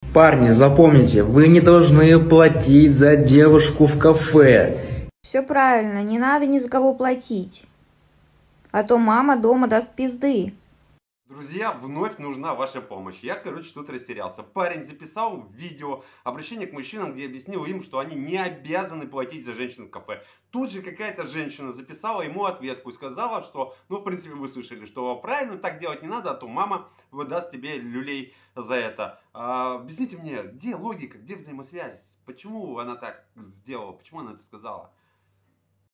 Парни, запомните, вы не должны платить за девушку в кафе. Все правильно, не надо ни за кого платить. А то мама дома даст пизды. Друзья, вновь нужна ваша помощь. Я, короче, тут растерялся. Парень записал видео обращение к мужчинам, где объяснил им, что они не обязаны платить за женщин в кафе. Тут же какая-то женщина записала ему ответку и сказала, что, ну, в принципе, вы слышали, что правильно так делать не надо, а то мама выдаст тебе люлей за это. Объясните мне, где логика, где взаимосвязь? Почему она так сделала? Почему она это сказала?